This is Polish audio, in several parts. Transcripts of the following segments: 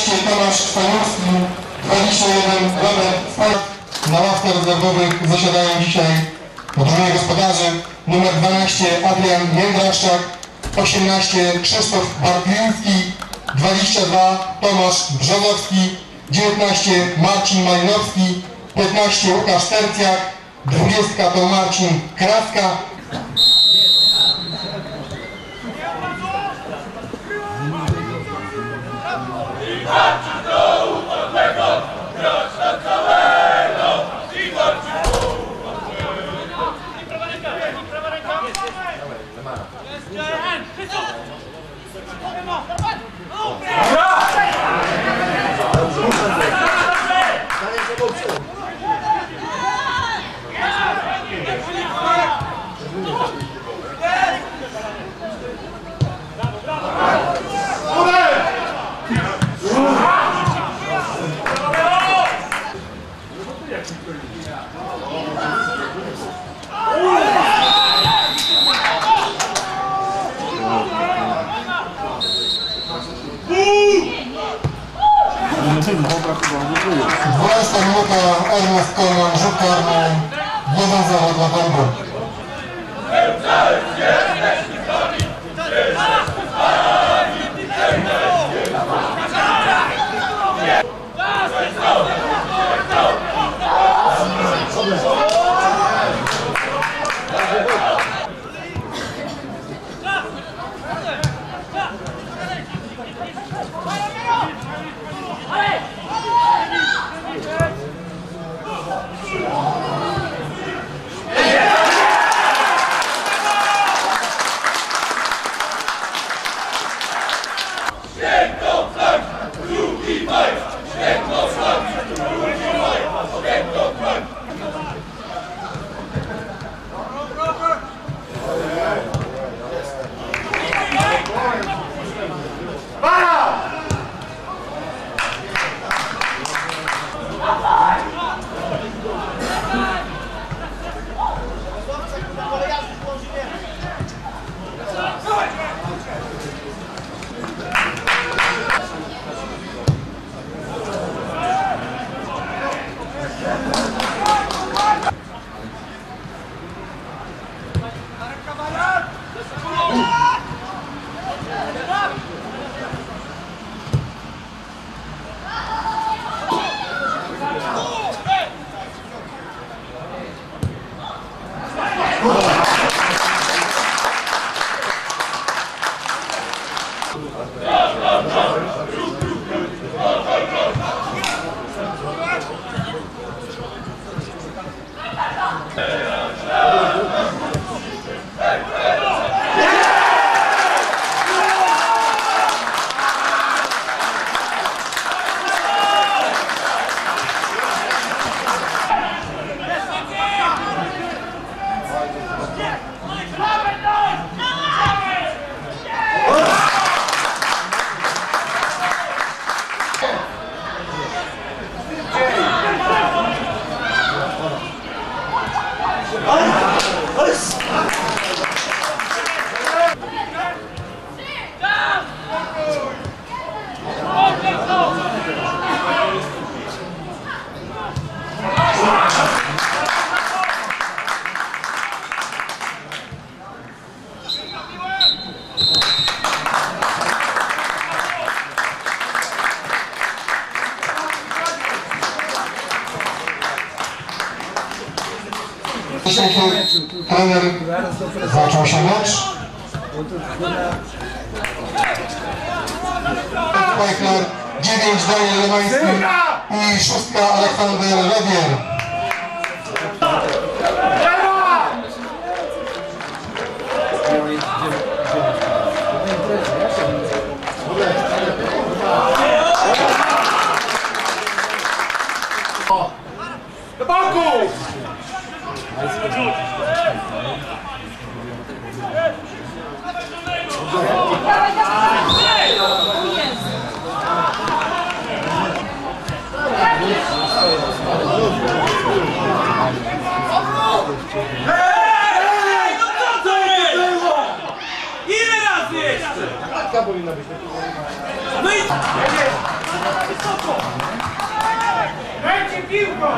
15 Tomasz Staniowski, 21 Robert Stark. Na ławce rezerwowych zasiadają dzisiaj drużyny gospodarzy. Numer 12 Adrian Jędraszczak, 18 Krzysztof Bartliński, 22 Tomasz Brzozowski, 19 Marcin Malinowski, 15 Łukasz Tercjak, 20 to Marcin Kraska. Dwudziesta minuta, Ernest Koman, rzut karny, 1-0 dla Dąbru. Trener, zaczął się mecz. Pajkler, 9 Daniel Lemański i 6 Aleksander Lewier. Do boku! Hej! No co to jest? Ile razy jeszcze? Powinna być. No i... Dajcie piłkę!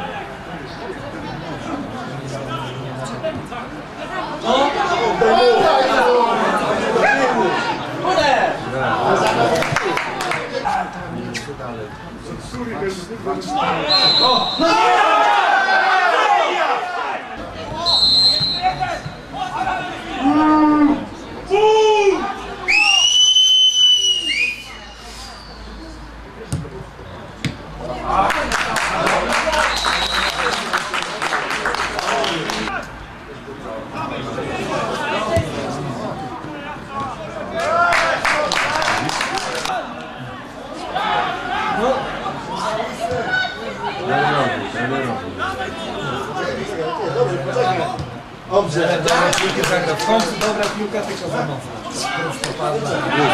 Dobrze, dobra piłkę zagra. W końcu dobra piłka, tylko za mocno. Prostopadła.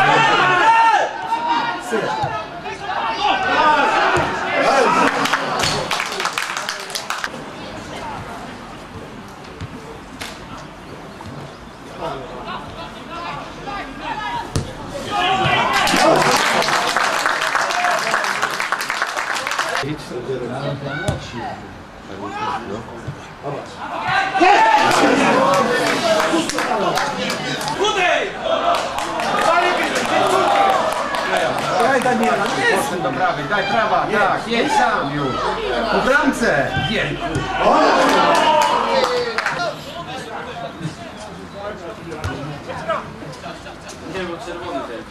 Daj Daniela, poszedł do prawej, daj prawa, tak, jedź sam już. Po bramce, wielku. Nie, bo czerwony ten.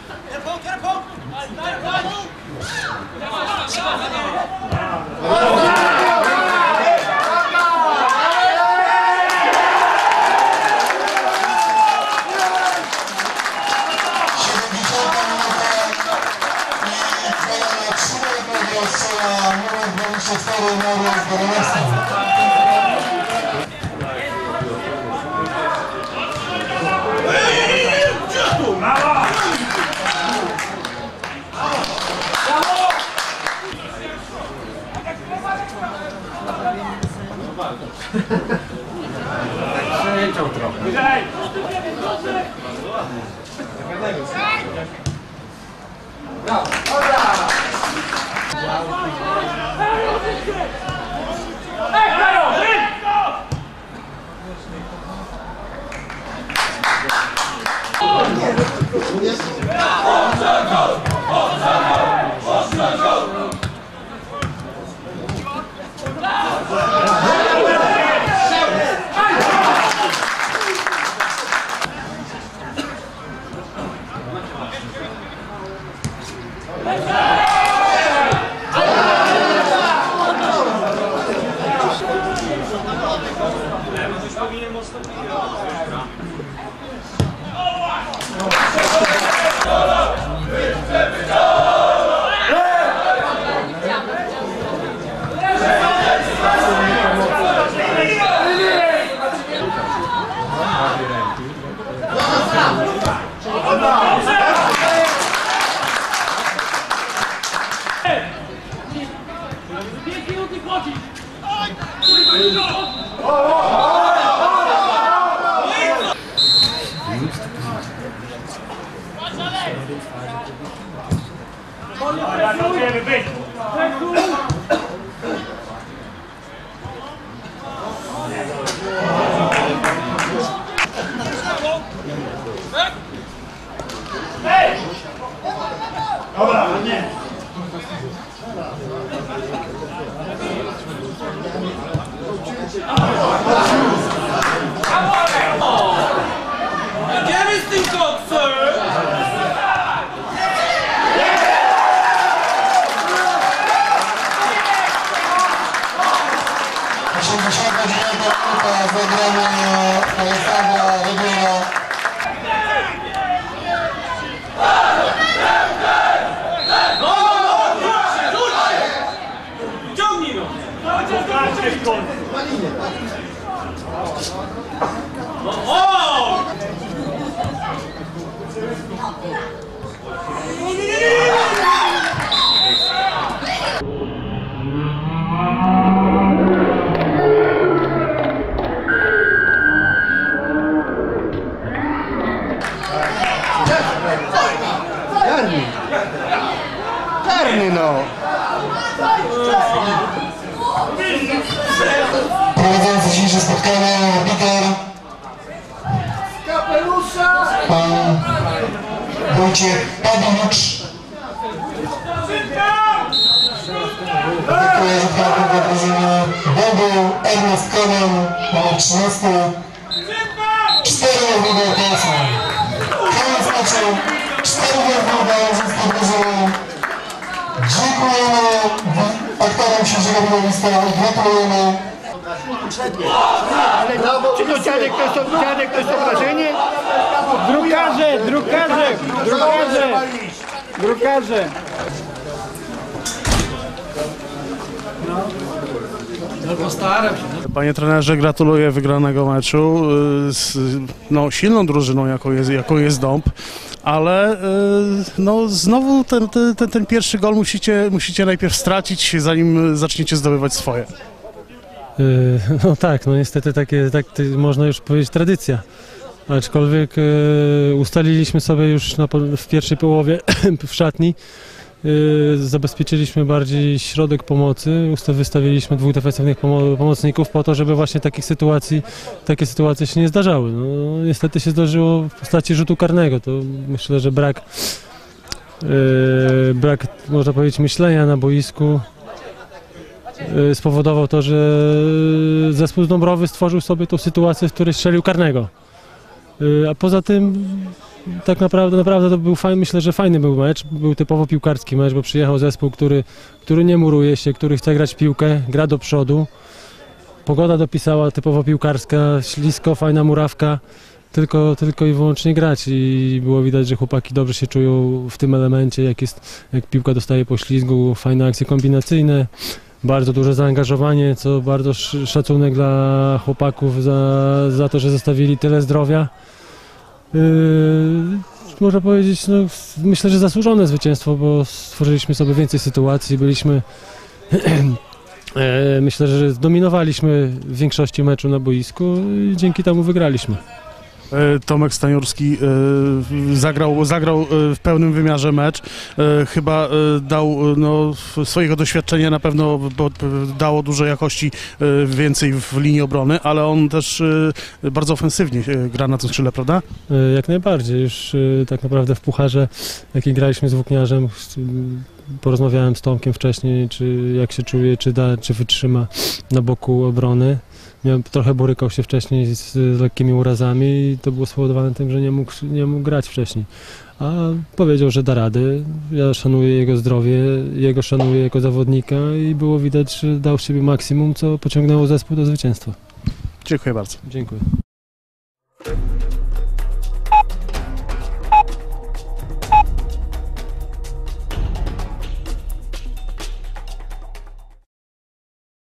Przeleciał trochę. Dobra, nie. Idziemy z tym koksem! Zagranie Alessandra Regina. Ciągnij no! O! Czarny no! Prowadzący dzisiejsze spotkanie, arbiter pan Wojciech Pawłowicz. Dziękuję za prawdę drużyny Bogu, Ernest Konan, numer 13. 4 gwiazdy okresy. Koniec meczu, 4 gwiazdy dla rzymskiej drużyny. Dziękujemy aktorom dzisiejszego widowiska i gratulujemy. Czy to dziadek to jest obrażenie? Drukarze! Panie trenerze, gratuluję wygranego meczu z silną drużyną, jaką jest Dąb, ale znowu ten pierwszy gol musicie najpierw stracić, zanim zaczniecie zdobywać swoje. No tak, no niestety tak można już powiedzieć tradycja. Aczkolwiek ustaliliśmy sobie już w pierwszej połowie w szatni, zabezpieczyliśmy bardziej środek pomocy, wystawiliśmy 2 defensywnych pomocników po to, żeby właśnie takie sytuacje się nie zdarzały. No, niestety się zdarzyło w postaci rzutu karnego. To myślę, że brak można powiedzieć myślenia na boisku spowodował to, że zespół z Dąbrowy stworzył sobie tą sytuację, w której strzelił karnego. A poza tym tak naprawdę to był myślę, że fajny był mecz, był typowo piłkarski mecz, bo przyjechał zespół, który nie muruje się, który chce grać w piłkę, gra do przodu. Pogoda dopisała, typowo piłkarska, ślisko, fajna murawka, tylko i wyłącznie grać i było widać, że chłopaki dobrze się czują w tym elemencie, jak piłka dostaje poślizgu, fajne akcje kombinacyjne. Bardzo duże zaangażowanie, co bardzo szacunek dla chłopaków za to, że zostawili tyle zdrowia. Można powiedzieć, no, myślę, że zasłużone zwycięstwo, bo stworzyliśmy sobie więcej sytuacji, myślę, że zdominowaliśmy w większości meczu na boisku i dzięki temu wygraliśmy. Tomek Staniurski zagrał w pełnym wymiarze mecz. Chyba dał swojego doświadczenia, na pewno dało dużo jakości więcej w linii obrony, ale on też bardzo ofensywnie gra na tym skrzydle, prawda? Jak najbardziej. Już tak naprawdę w pucharze, jaki graliśmy z Włókniarzem, porozmawiałem z Tomkiem wcześniej, czy jak się czuje, czy wytrzyma na boku obrony. Trochę borykał się wcześniej z lekkimi urazami i to było spowodowane tym, że nie mógł grać wcześniej. A powiedział, że da radę. Ja szanuję jego zdrowie, szanuję jako zawodnika i było widać, że dał z siebie maksimum, co pociągnęło zespół do zwycięstwa. Dziękuję bardzo. Dziękuję.